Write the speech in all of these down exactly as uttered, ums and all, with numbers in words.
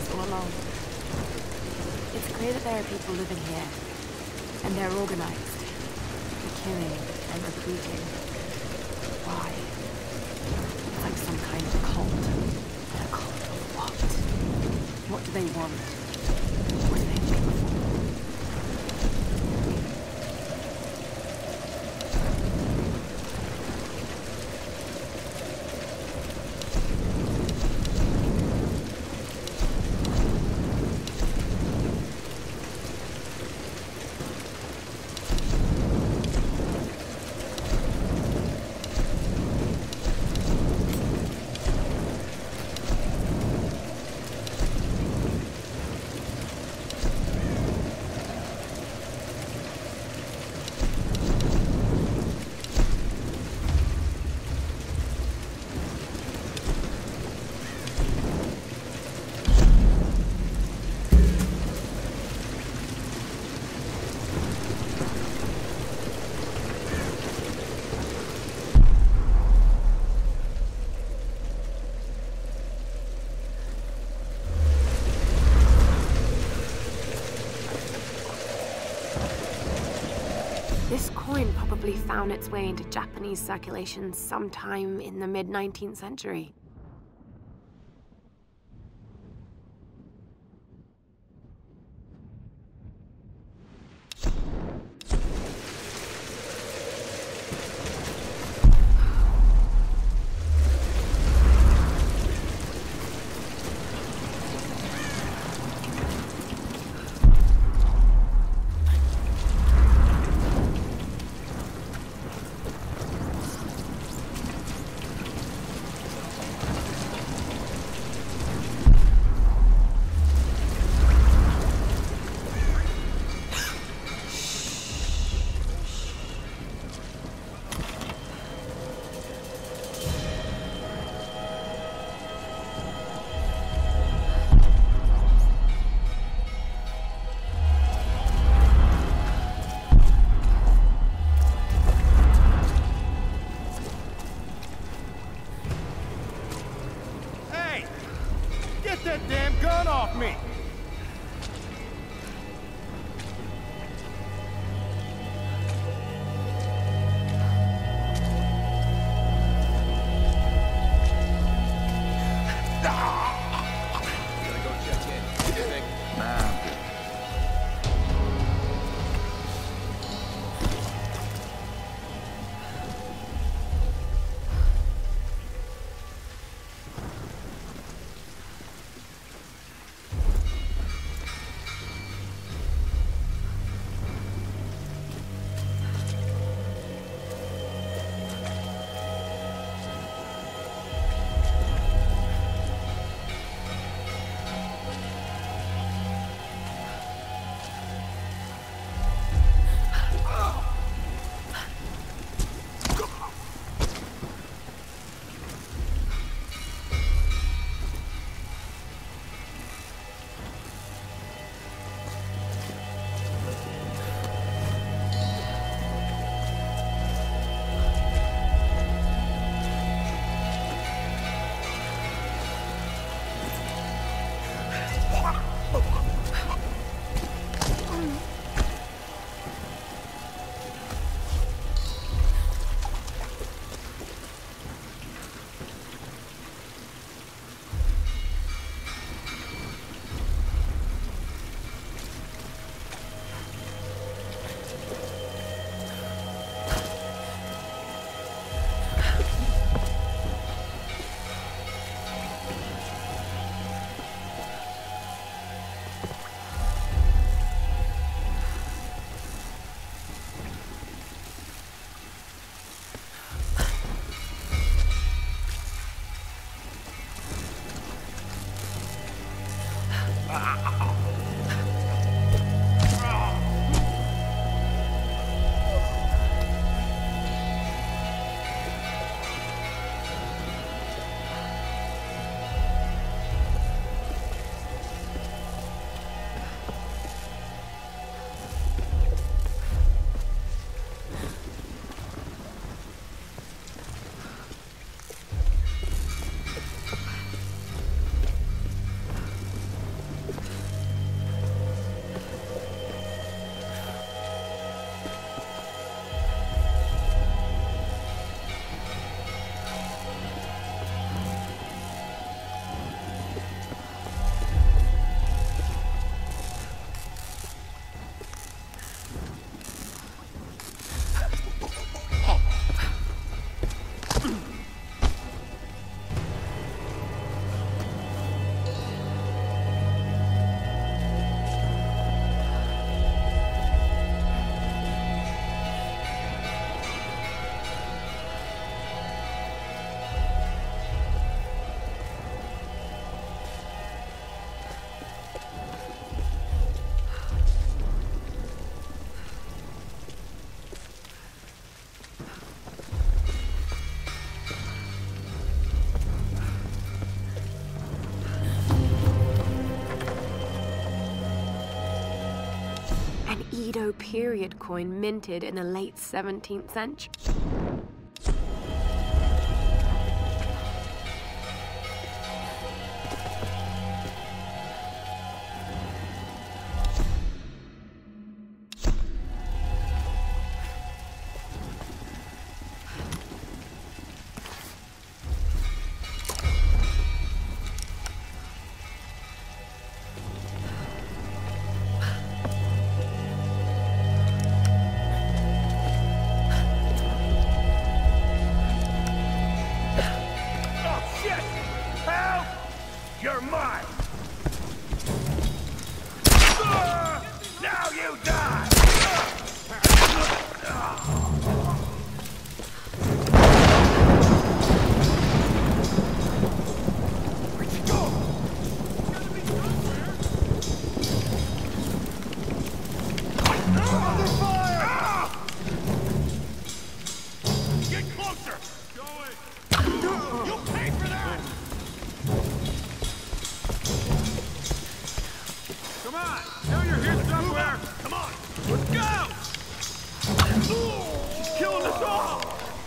all along. It's clear that there are people living here, and they're organized. For killing and recruiting. Why? It's like some kind of cult. But a cult of what? What do they want? What do they live for? This coin probably found its way into Japanese circulation sometime in the mid nineteenth century. Get that damn gun off me! Edo period coin minted in the late seventeenth century. You're mine! Now you die! Where'd you go? Under fire! Get closer! Going! You'll pay for that! Come on! Now you're here somewhere! Come on! Let's go! He's killing us all!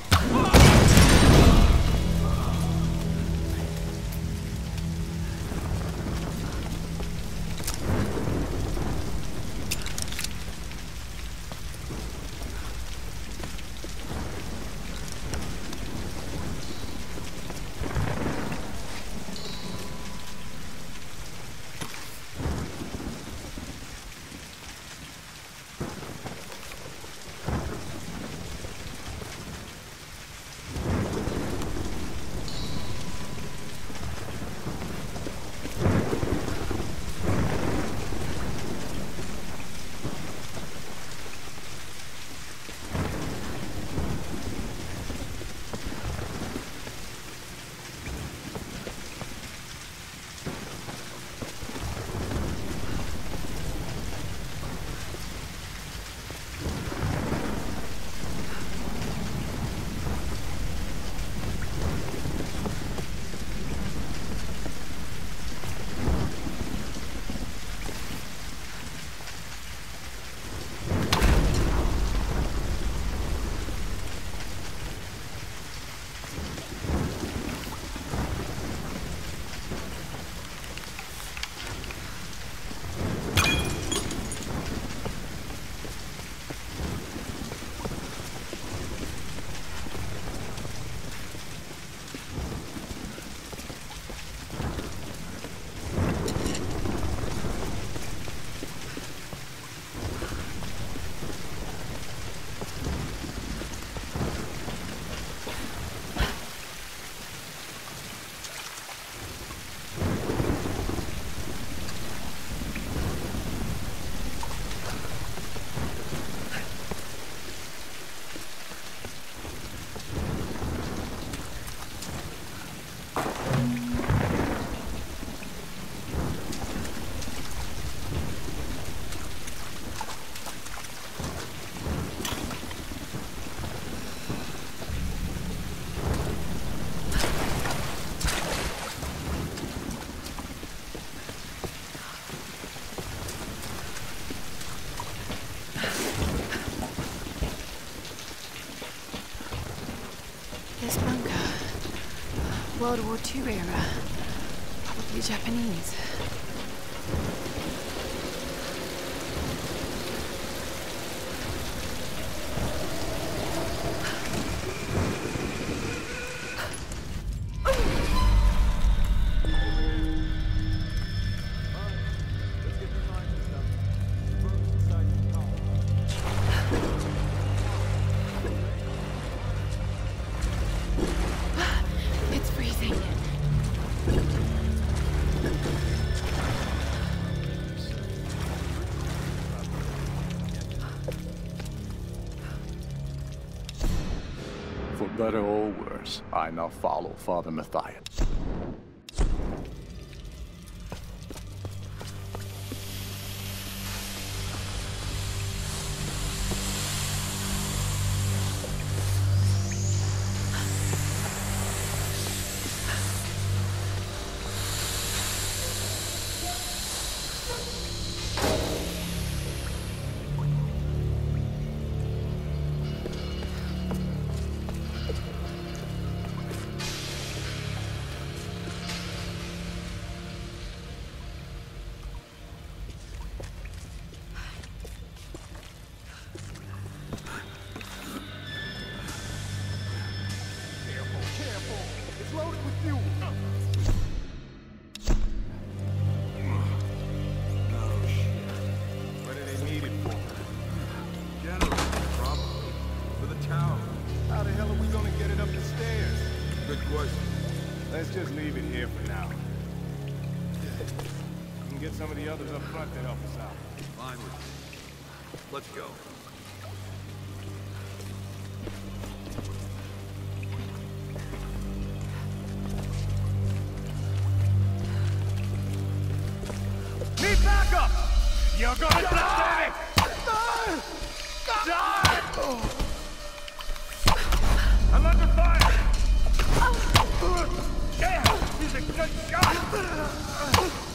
This bunker, World War Two era, probably Japanese. It's freezing. For better or worse, I now follow Father Matthias. just leave it here for now. We can get some of the others up front to help us out. Fine with me. Let's go. Need backup! You're gonna die! Die! I'm under fire! Damn! He's a good shot!